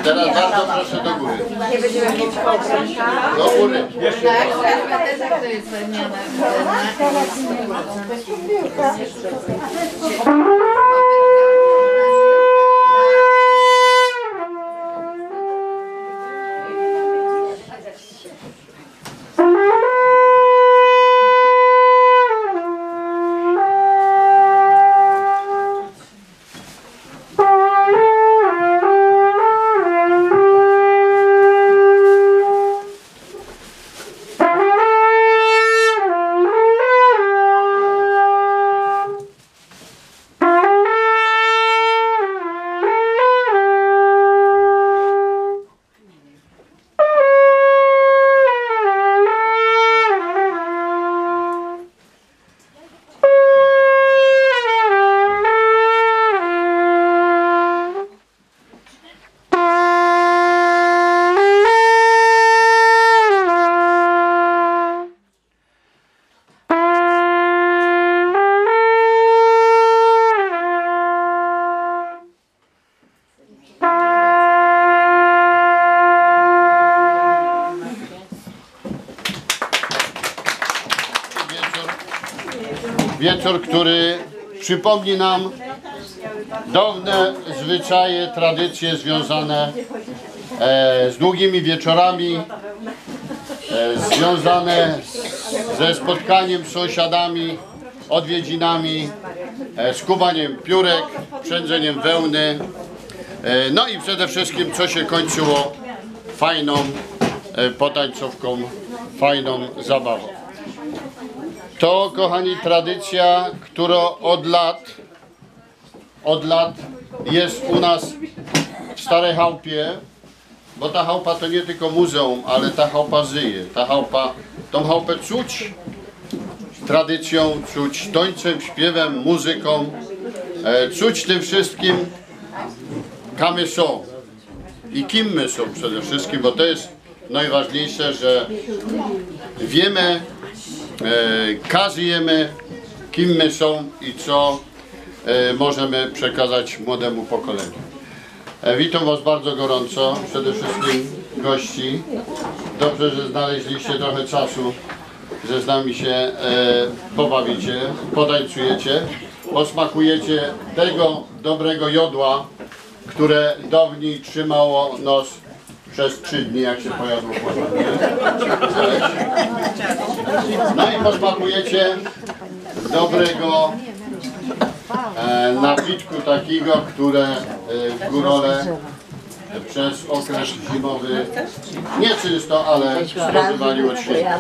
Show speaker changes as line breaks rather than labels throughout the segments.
Teraz bardzo proszę do góry.
Nie będziemy mieć pokręta.
Do góry.
Tak, to jest wymiana.
Wieczór, który przypomni nam dawne zwyczaje, tradycje związane z długimi wieczorami, związane ze spotkaniem z sąsiadami, odwiedzinami, skubaniem piórek, przędzeniem wełny, no i przede wszystkim co się kończyło fajną potańcówką, fajną zabawą. To, kochani, tradycja, która od lat jest u nas w Starej Chałupie, bo ta chałupa to nie tylko muzeum, ale ta chałupa żyje. Tą chałupę czuć tradycją, czuć tańcem, śpiewem, muzyką, czuć tym wszystkim, kam my są i kim my są przede wszystkim, bo to jest najważniejsze, że wiemy, żyjemy, kim my są i co możemy przekazać młodemu pokoleniu. Witam Was bardzo gorąco, przede wszystkim gości. Dobrze, że znaleźliście trochę czasu, że z nami się pobawicie, potańcujecie, posmakujecie tego dobrego jodła, które dawniej trzymało nos przez 3 dni, jak się pojadło potem. No i posmakujecie dobrego napitku takiego, które w górole przez okres zimowy nie czysto, ale spożywali od święta.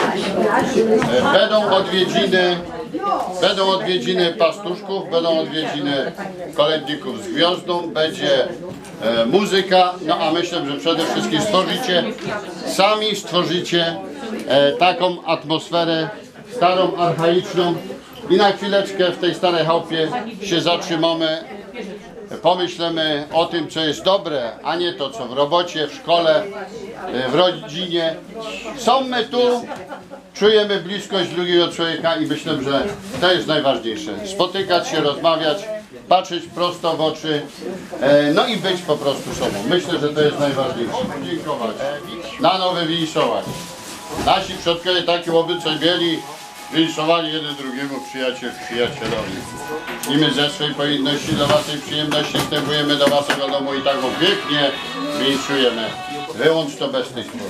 Będą odwiedziny pastuszków, będą odwiedziny kolędników z gwiazdą, będzie muzyka, no a myślę, że przede wszystkim sami stworzycie taką atmosferę starą, archaiczną i na chwileczkę w tej Starej Chałupie się zatrzymamy, pomyślimy o tym, co jest dobre, a nie to, co w robocie, w szkole, w rodzinie. Są my tu, czujemy bliskość drugiego człowieka i myślę, że to jest najważniejsze. Spotykać się, rozmawiać, patrzeć prosto w oczy, no i być po prostu sobą. Myślę, że to jest najważniejsze. Podziękować, na nowe winszować. Nasi przodkowie takie obyczaj mieli, winszowali jeden drugiemu, przyjaciel przyjacielowi. I my ze swojej powinności do waszej przyjemności wstępujemy do waszego domu i tak pięknie winszujemy. Wyłącz to bez tych słów.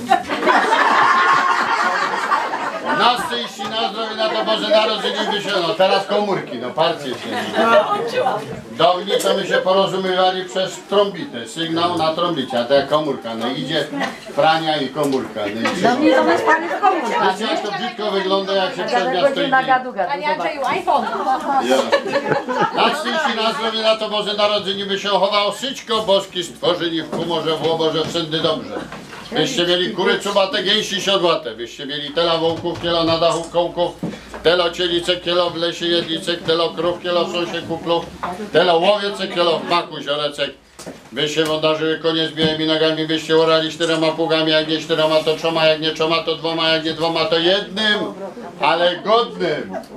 Na szczęście, na zdrowie, na to Boże Narodzenie no teraz komórki, no parcie się. Dawniej to my się porozumiewali przez trąbitę, sygnał na trąbicie, a to jak komórka, no idzie prania i komórka.
Dawniej to my spali w komórkach.
Wiecie, jak to brzydko wygląda, jak się przed miastem
Panie Andrzeju, iPhone.
Na szczęście, na zdrowie, na to Boże Narodzenie by się chowało syćko boski stworzeni w humorze, w łoborze, wszędy dobrze. Byście mieli kury czubate, gęsi siodłate, byście mieli tela wołków, kielo na dachu kołków, telo cielice, kielo w lesie jedlicek, telo krów, kielo w sąsie kuplów, telo łowiece, kielo w maku ziolecek. Byście wądarzyły konie z białymi nogami, byście orali 4 pługami, jak nie 4 to 3, jak nie 3 to 2, jak nie 2 to 1, ale godnym.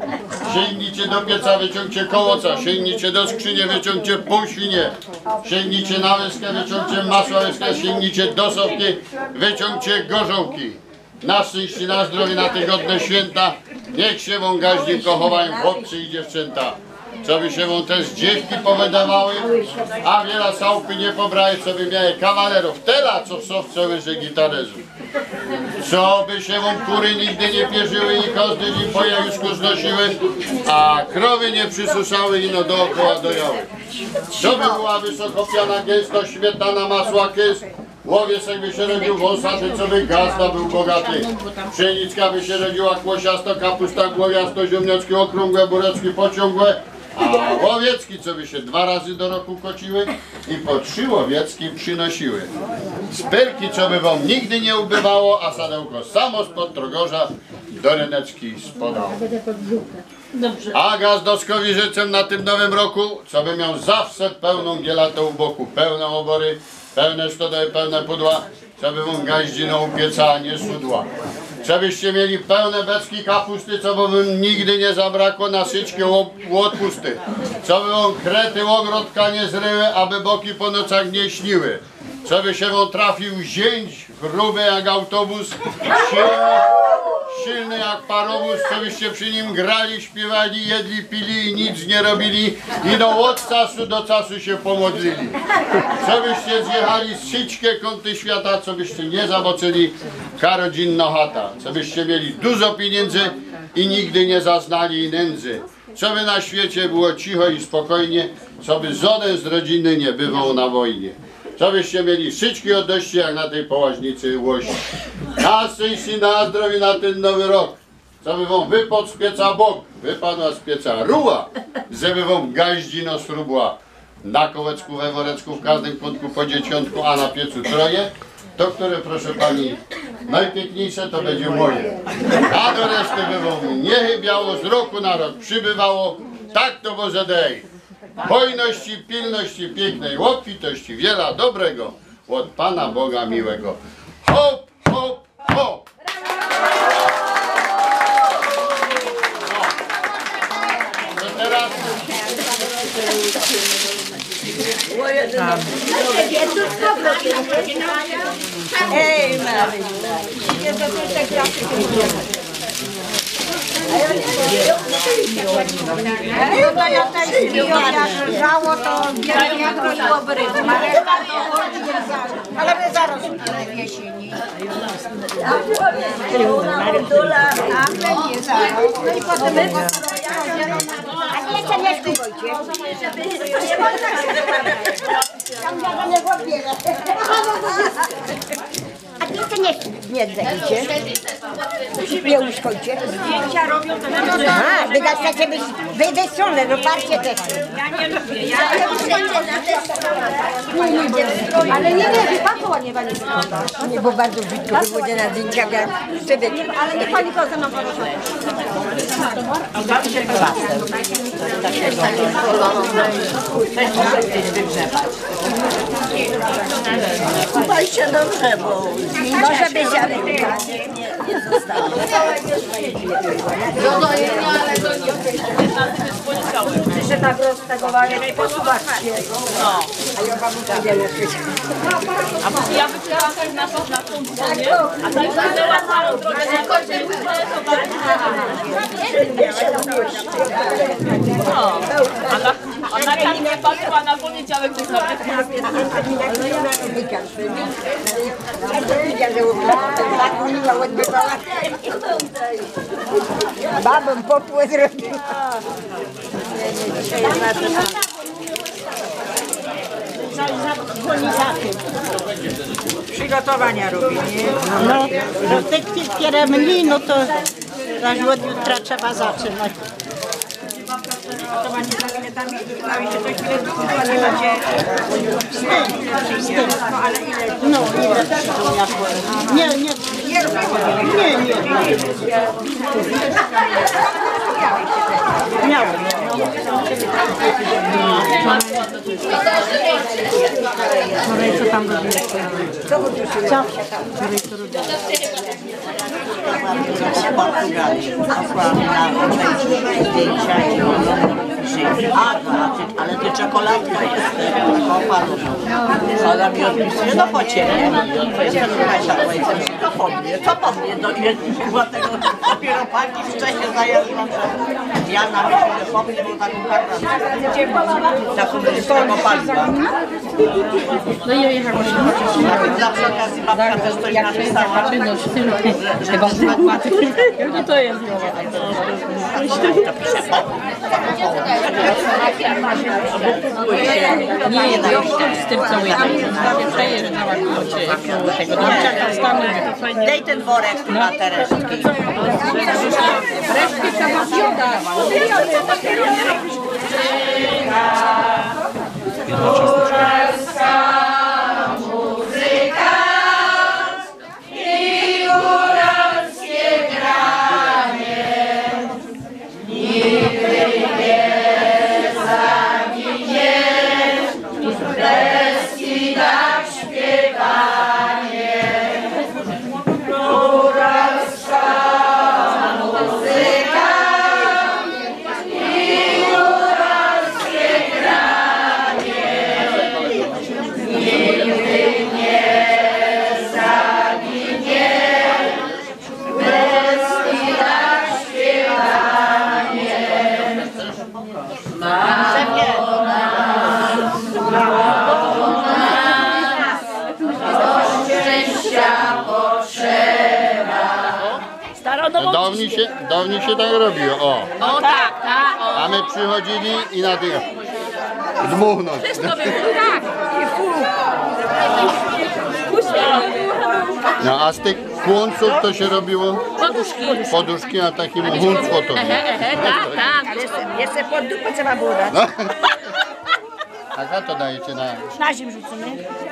Sięgnijcie do pieca, wyciągcie kołoca. Sięgnijcie do skrzyni, wyciągcie pół świnie. Sięgnijcie na łyskę, wyciągcie masła łyskę. Sięgnijcie do sopki, wyciągcie gorzołki. Na szczęście, na zdrowie, na te godne święta. Niech się wam gaździnko chowają chłopcy i dziewczęta. Co by się wam też dziewki powydawały, a wiele sałpy nie pobrały, co by miały kawalerów. Tela, co w sowce łyże gitarezów. Co by się wam kury nigdy nie pierzyły i każdy dzień po jajusku znosiły, a krowy nie przysuszały i no dookoła dojały. Co by była wysoko piana gęsto, śmietana, masła kys, łowiec by się rodził wąsaty, co by gazda był bogaty. Pszenicka by się rodziła kłosiasto, kapusta głowiasto, ziemniaczki okrągłe, bureczki pociągłe, a łowiecki, co by się 2 razy do roku kociły i po 3 łowiecki przynosiły. Spyrki, co by wam nigdy nie ubywało, a sadełko samo spod Trogorza do ryneczki spadało. A Gazdowskowi życzę na tym nowym roku, co by miał zawsze pełną gielatę u boku, pełne obory, pełne stodoły, pełne pudła, co by wam gaździną upieca, a nie sudła. Co byście mieli pełne beczki kapusty, co by wam nigdy nie zabrakło na syczkie łotpusty. Co by wam krety ogrodka nie zryły, aby boki po nocach nie śniły. Co by się wam trafił zięć, gruby jak autobus, silny jak parowóz, co byście przy nim grali, śpiewali, jedli, pili i nic nie robili i no od czasu do czasu się pomodlili. Co byście zjechali z sićkie kąty świata, co byście nie zaboczyli, rodzinna chata. Co byście mieli dużo pieniędzy i nigdy nie zaznali nędzy. Co by na świecie było cicho i spokojnie, co by żaden z rodziny nie bywał na wojnie. Co byście mieli syczki od dości jak na tej połaźnicy łosi. Na szczęście, na zdrowie na ten nowy rok. Co by wam wypadł z pieca bok, wypadła z pieca ruła, żeby wam gaździno srubła. Na kołeczku, we woreczku, w każdym kątku po dzieciątku, a na piecu troje. To, które proszę pani najpiękniejsze, to będzie moje. A do reszty by wam nie chybiało, z roku na rok przybywało. Tak to Boże dej. Hojności, pilności, pięknej obfitości, wiele dobrego od Pana Boga miłego. Hop, hop, hop! No teraz...
Ej, Maryś, nie to te klasy. To ja też żało, to jak robiłoby rytm, ale my zaraz w jesieni. A będzie zaraz. No i potem a jeszcze nie spróbujcie. Tam ja nie głowierę. A ty jeszcze nie zdejdziecie. Nie uszkodźcie. Zdjęcia robią to na noc. Aha, wy chcecie być wywyższone, no parcie też. Ja nie lubię.
Ale nie wiem, pan koła nie pani wygląda.
Nie, bo bardzo brzydko wychodzę na zdjęcia,
Ale niech pani koza ma pan
Kupaj się dobrze, bo może być, ale nie zostało.
się tak roztegowali, nie posuwać się.
A ja panu powiedziałem,
A ja wyczytałam też na tą dzwonię, a tak wyglądała całą drogę na końcu. Ona tam nie patrzyła na poniedziałek, to sobie.
babą popłę zrobiła.
Przygotowania robię, nie? No, że te pieremni, no to aż od jutra trzeba zaczynać. Przygotowanie za ile tam się to chwilę długo, nie macie z tym. No ale ile? No ile nie, nie, nie, nie. Miałem.
Co?
w Portugalii. Posłałam na zdjęcia i ale ty czekoladka jest, taką opaloną. Ona mi odpisuje, no po ciebie. Jestem słuchajcie, to po mnie, co po mnie? No i chyba tego dopiero paki wcześniej zajeżdżam, że ja na myśli, że po mnie, bo taką kartę. Taką wyższego paliwa.
No i jechała się.
Dla przy okazji babka też coś napisała.
Chyba z matematyki. No to jest
To pisze
nie, z tym co przejeżdżała koło tego domciaka stanu.
daj ten worek na te resztki.
Resztki trzeba wziąć.
Dawniej się tak robiło, o.
O tak, tak.
A my przychodzili i na tym dmuchnąć.
To było tak.
No a z tych kłonców to się robiło
Poduszki.
poduszki, a takim hunstwo to.
Tak, tak.
Jeszcze pod dupę trzeba było dać.
No. A za to dajecie na
Na ziemię rzucimy.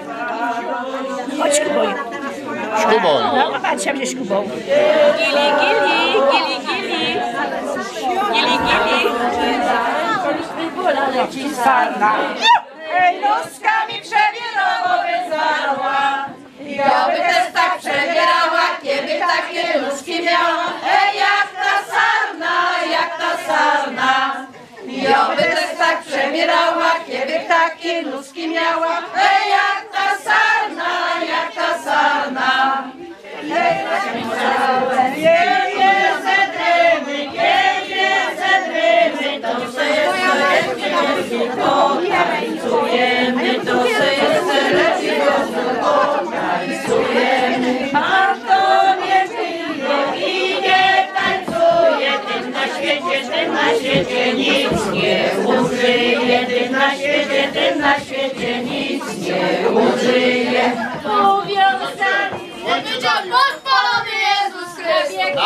Chodź kuboj.
szkuboj.
No patrz, ja będziesz kubą.
Gili, gili, gili, gili. Gili, gili.
Leci sarna. Ej, nóżkami przebierała wyzarła. Ja by też tak przebierała, kiedy takie nóżki miała. Ej, jak ta sarna, jak ta sarna. Ja by też tak przebierała, kiedy takie nóżki miała. Ej, jak ta sarna, jak ta sarna. Jeje zedrymy, to se jest tańcujemy, to se jest tańcujemy. A kto nie wyjdzie i nie tańcuje, tym na świecie nic nie użyje. Tym na świecie nic nie użyje. Powiązani.
Powiedział podpalony Jezus Chrystus.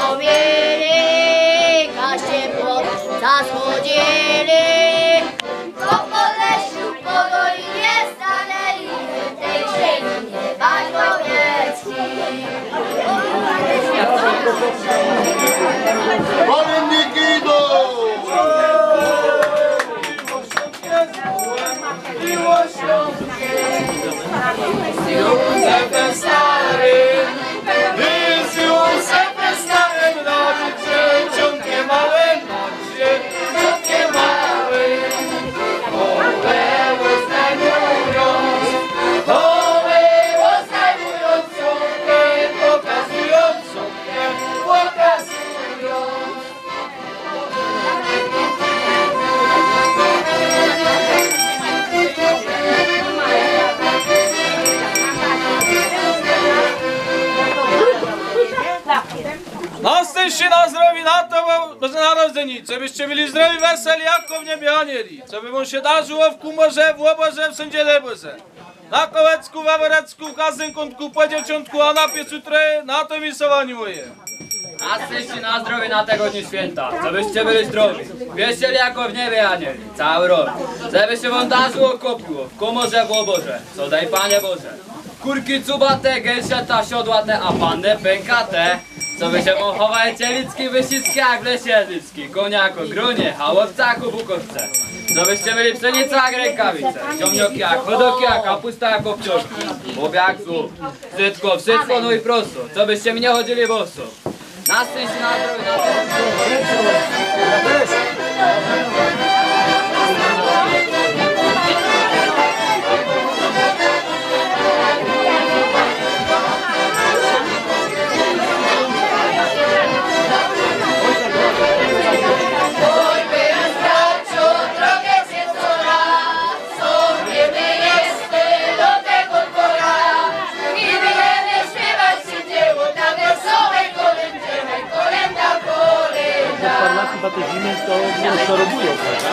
mieli, kaście pod zasłodzili. Po Podlesiu, po dolinie stanęli, tej ziemi nie
Kolędniki idą!
Józefem starym, z Józefem starym, nawet dzieciątkiem małym, dzieciątkiem małym. To było znajmując, córkę, pokazując córkę, pokazując.
Nastańcie na zdrowie na to Boże Narodzenie, żebyście byli zdrowi, weseli, jako w niebie anieli. Żeby wam się darzyło w kumorze, w łoborze, w sędziele Boże. Na kołecku, w awerecku, w każdym kątku, po dzieciątku, a na piecu troje, na to misowaniu moje.
Nastańcie na zdrowie na tego dniu święta, żebyście byli zdrowi. Wieścieli jako w niebie anieli, cały rok. Żeby się wam darzyło, kopiło, w komorze, w łoborze, co daj Panie Boże. Kurki cubate, gęsiata, siodłate, a panny pękate. Co by się wam chowały cielicki, wysicki, jak w lesie jadlicki. Koniako, gronie, hałowcaku, bukowce. Co byście byli pszenica jak rękawice, ziomnioki jak chodoki, a kapusta jak obciążki. Bobiak zup, wszystko, wszystko, no i prosto. Co byście mi nie chodzili boso. Nastańcie na zdrowie na tego.
Chyba te zimy to chorobują, prawda?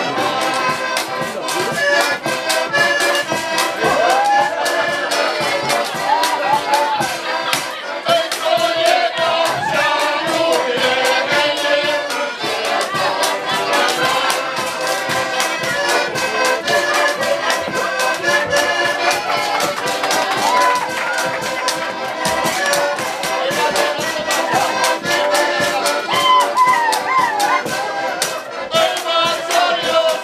Ej, Macario!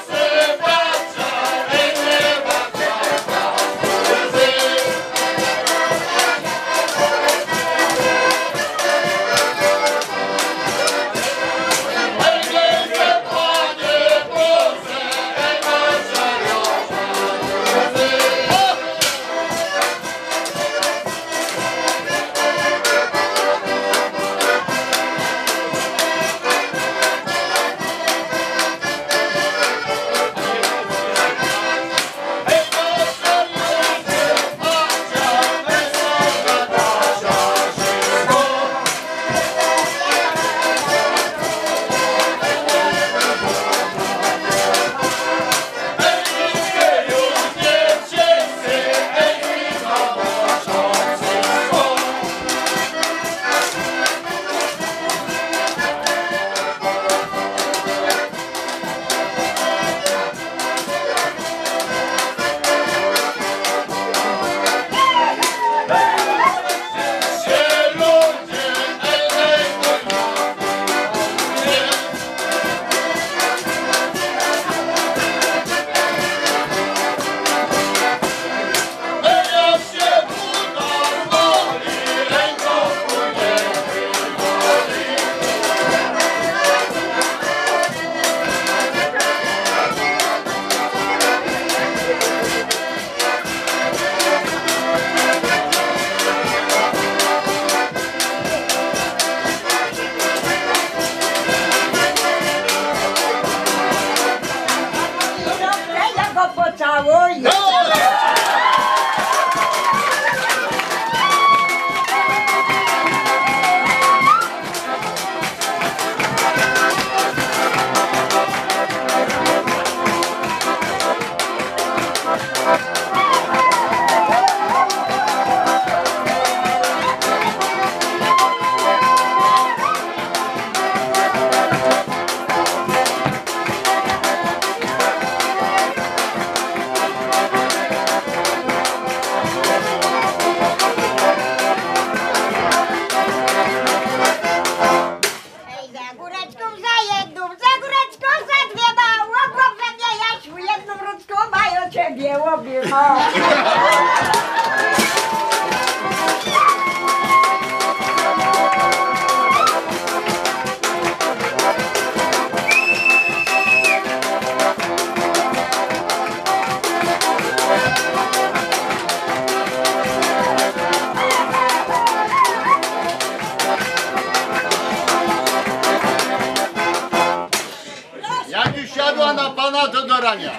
zarania.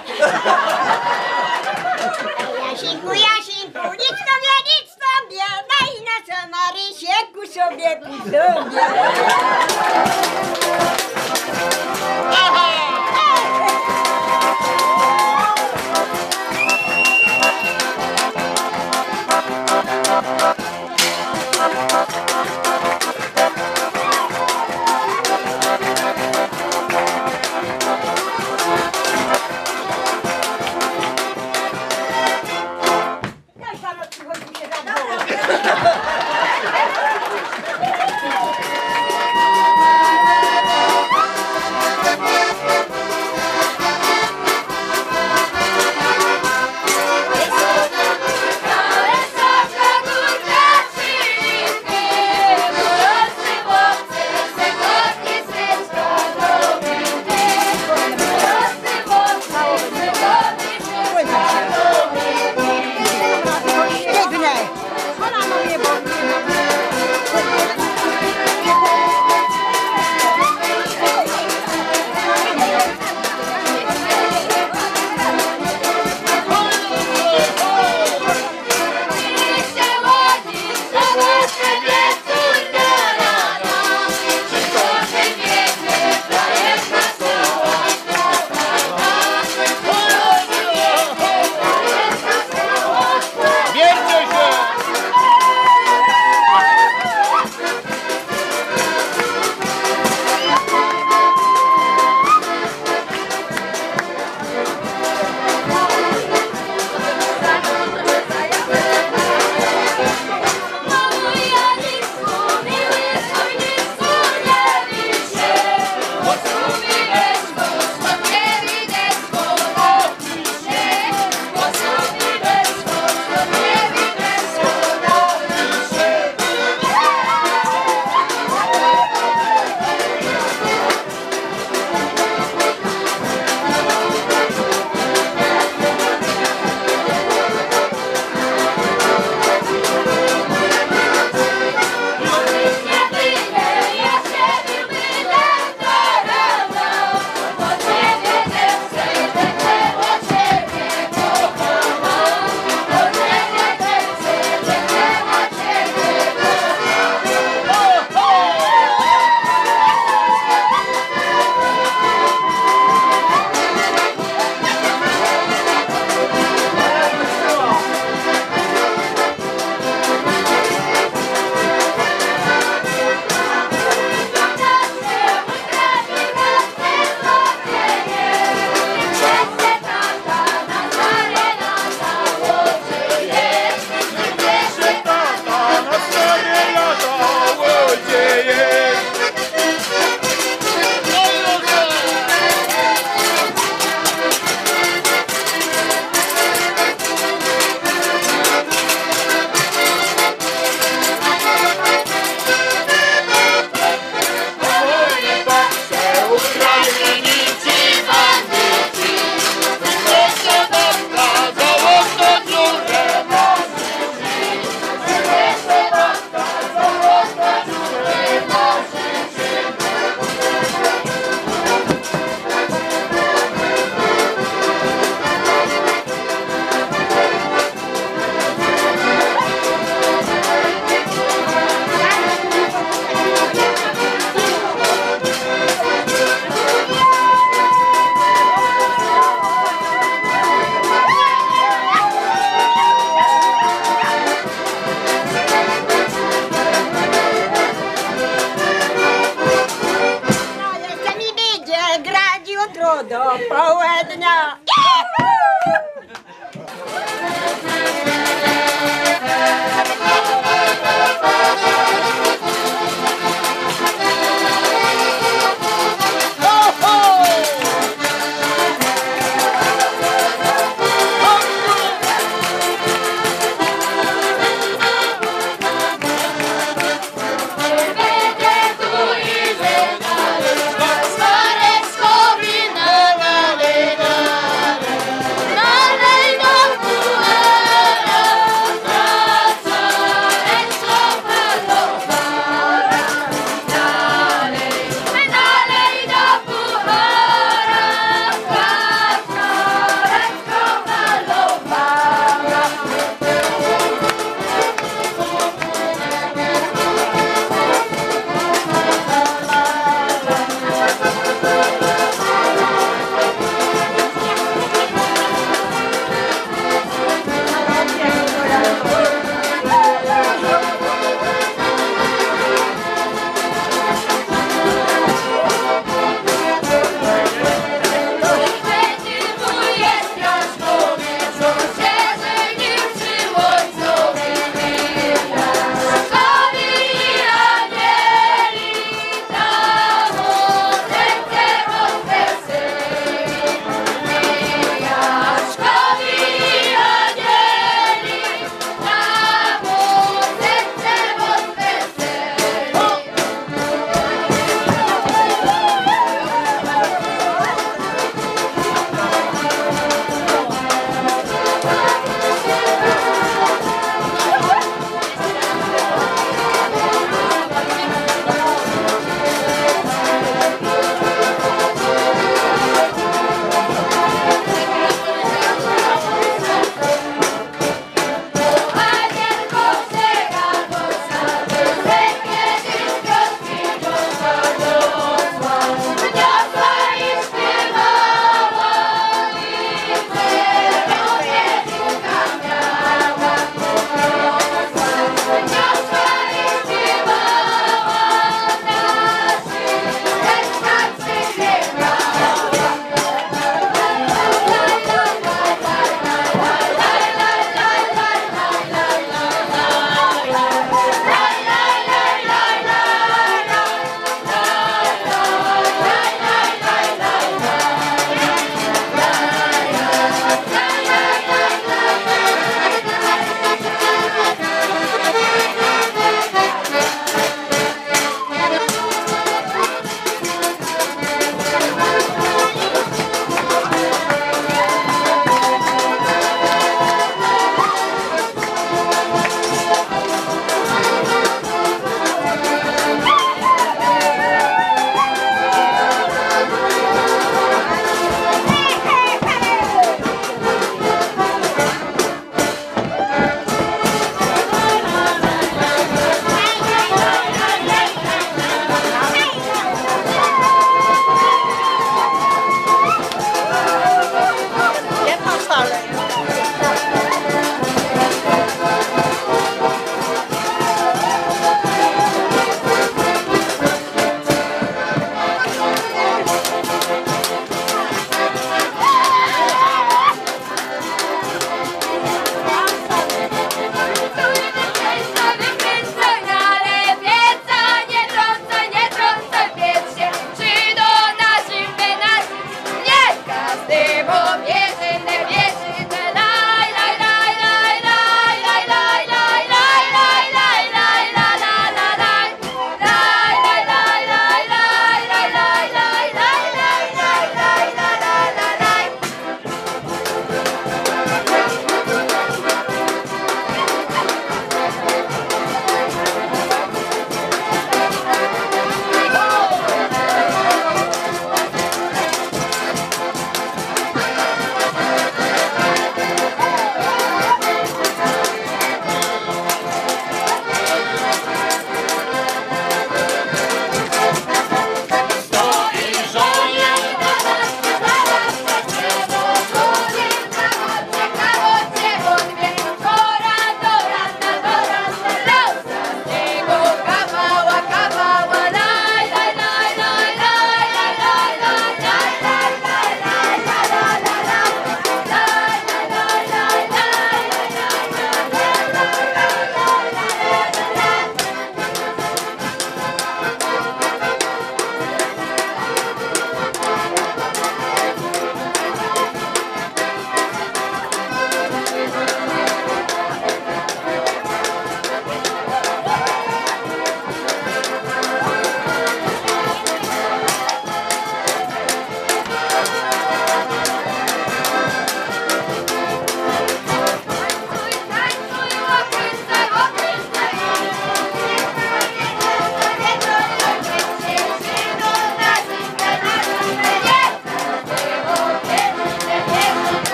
Jasinku, Jasinku, nic tobie, daj nasza Marysię ku sobie, ku sobie.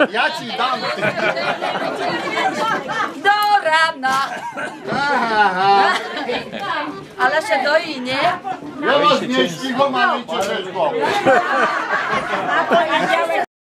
Ja ci dam.
Do rana.
Aha.
Ale się doi, nie?
Ja was nie ścigam, ale cię też powiem.